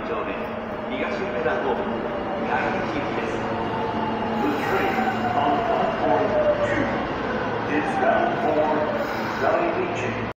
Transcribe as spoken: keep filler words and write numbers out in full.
丁目東梅田方面大日行きです。 The train on platform two is bound for Daiichi.